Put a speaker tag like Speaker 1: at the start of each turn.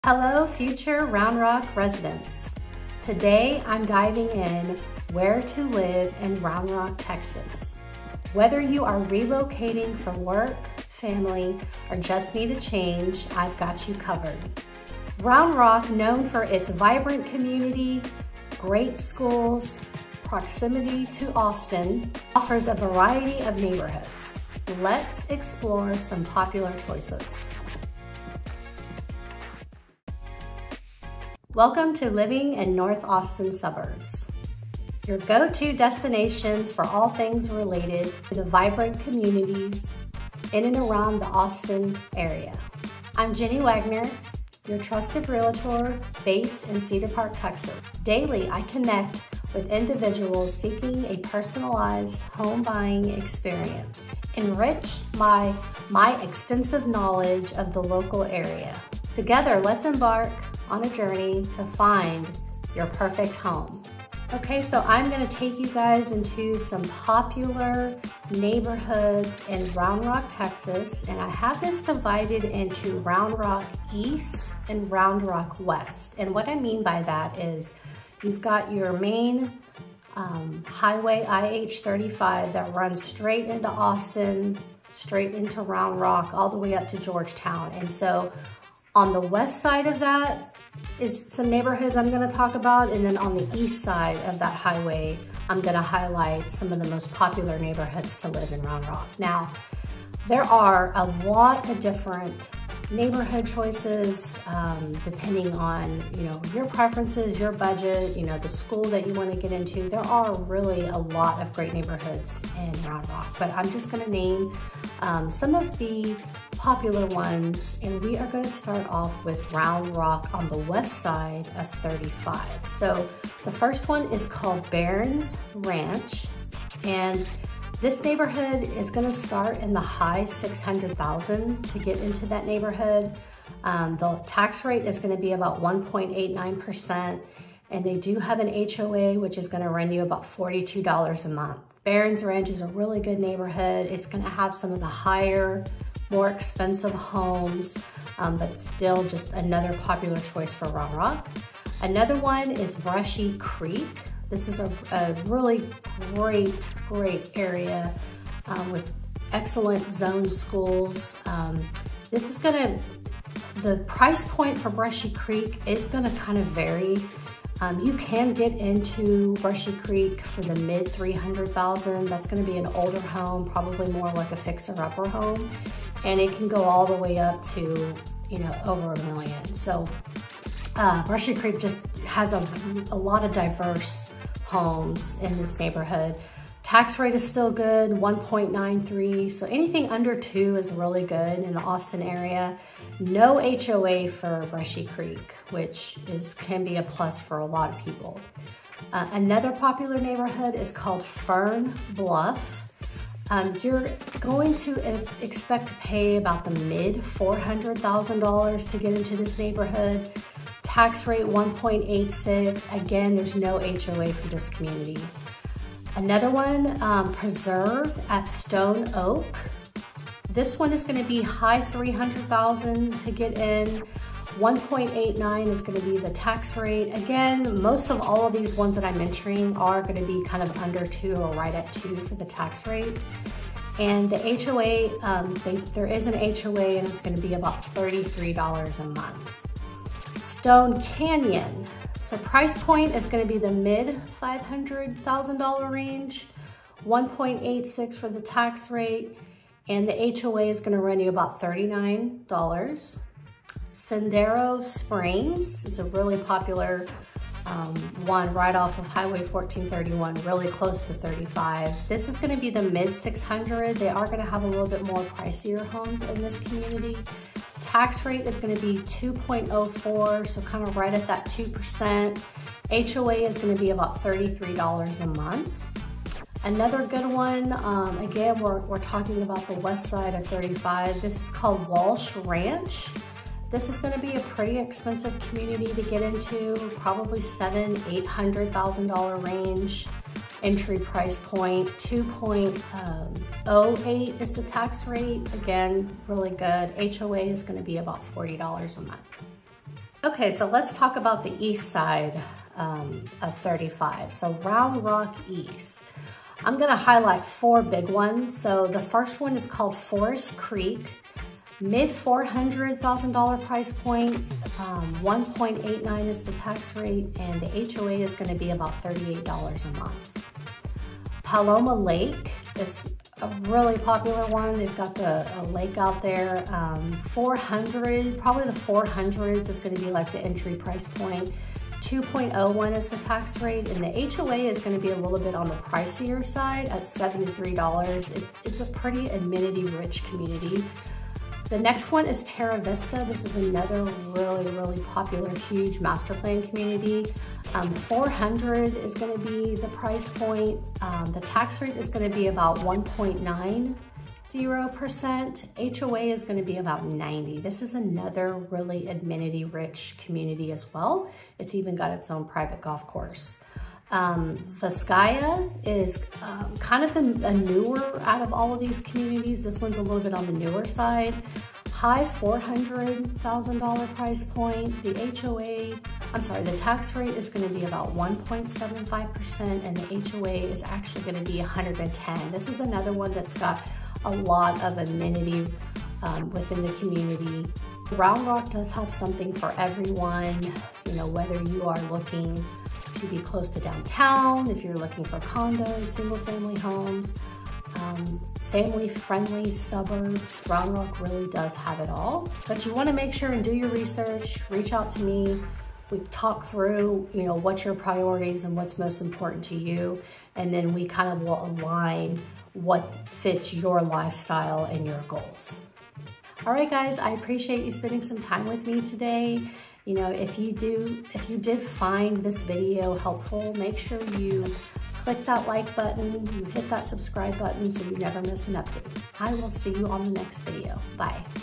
Speaker 1: Hello, future Round Rock residents. Today, I'm diving in where to live in Round Rock, Texas. Whether you are relocating for work, family, or just need a change, I've got you covered. Round Rock, known for its vibrant community, great schools, proximity to Austin, offers a variety of neighborhoods. Let's explore some popular choices. Welcome to Living in North Austin Suburbs, your go-to destinations for all things related to the vibrant communities in and around the Austin area. I'm Jenny Wagner, your trusted realtor based in Cedar Park, Texas. Daily, I connect with individuals seeking a personalized home buying experience, enriched by my extensive knowledge of the local area. Together, let's embark on a journey to find your perfect home. Okay, so I'm gonna take you guys into some popular neighborhoods in Round Rock, Texas, and I have this divided into Round Rock East and Round Rock West. And what I mean by that is you've got your main highway IH-35 that runs straight into Austin, straight into Round Rock, all the way up to Georgetown. And so on the west side of that is some neighborhoods I'm gonna talk about, and then on the east side of that highway, I'm gonna highlight some of the most popular neighborhoods to live in Round Rock. Now, there are a lot of different neighborhood choices depending on your preferences, your budget, the school that you want to get into. There are really a lot of great neighborhoods in Round Rock, but I'm just going to name some of the popular ones, and we are going to start off with Round Rock on the west side of 35. So the first one is called Barron's Ranch, and this neighborhood is gonna start in the high 600,000 to get into that neighborhood. The tax rate is gonna be about 1.89%, and they do have an HOA, which is gonna run you about $42 a month. Barron's Ranch is a really good neighborhood. It's gonna have some of the higher, more expensive homes, but still just another popular choice for Round Rock. Another one is Brushy Creek. This is a really great area with excellent zone schools. The price point for Brushy Creek is gonna kind of vary. You can get into Brushy Creek for the mid 300,000. That's gonna be an older home, probably more like a fixer-upper home. And it can go all the way up to, over $1 million. So Brushy Creek just has a lot of diverse homes in this neighborhood. Tax rate is still good, 1.93, so anything under 2 is really good in the Austin area. No HOA for Brushy Creek, which can be a plus for a lot of people. Another popular neighborhood is called Fern Bluff. You're going to expect to pay about the mid $400,000 to get into this neighborhood. Tax rate 1.86. Again, there's no HOA for this community. Another one, Preserve at Stone Oak. This one is gonna be high 300,000 to get in. 1.89 is gonna be the tax rate. Again, most of all of these ones that I'm entering are gonna be kind of under 2 or right at 2 for the tax rate. And the HOA, there is an HOA, and it's gonna be about $33 a month. Stone Canyon. So price point is gonna be the mid $500,000 range, 1.86 for the tax rate, and the HOA is gonna run you about $39. Sendero Springs is a really popular one right off of Highway 1431, really close to 35. This is gonna be the mid 600. They are gonna have a little bit more pricier homes in this community. Tax rate is gonna be 2.04, so kind of right at that 2%. HOA is gonna be about $33 a month. Another good one, again, we're talking about the west side of 35. This is called Walsh Ranch. This is gonna be a pretty expensive community to get into, probably $700,000–800,000 range. Entry price point, 2.08 is the tax rate. Again, really good. HOA is gonna be about $40 a month. Okay, so let's talk about the east side of 35. So Round Rock East. I'm gonna highlight 4 big ones. So the first one is called Forest Creek. Mid $400,000 price point, 1.89 is the tax rate, and the HOA is gonna be about $38 a month. Paloma Lake is a really popular one. They've got a lake out there. 400, probably the 400s is gonna be like the entry price point. 2.01 is the tax rate, and the HOA is gonna be a little bit on the pricier side at $73. It's a pretty amenity-rich community. The next one is Terra Vista. This is another really popular, huge master plan community. 400 is gonna be the price point. The tax rate is gonna be about 1.90%. HOA is gonna be about 90. This is another really amenity-rich community as well. It's even got its own private golf course. Viscaya is kind of a newer out of all of these communities. This one's a little bit on the newer side. High $400,000 price point. The tax rate is gonna be about 1.75%, and the HOA is actually gonna be 110. This is another one that's got a lot of amenity within the community. Round Rock does have something for everyone, you know, whether you are looking to be close to downtown, if you're looking for condos, single family homes, family-friendly suburbs. Round Rock really does have it all. But you want to make sure and do your research, reach out to me. We talk through, you know, what's your priorities and what's most important to you. And then we kind of will align what fits your lifestyle and your goals. All right, guys, I appreciate you spending some time with me today. You know, if you did find this video helpful, make sure you click that like button, you hit that subscribe button so you never miss an update. I will see you on the next video. Bye.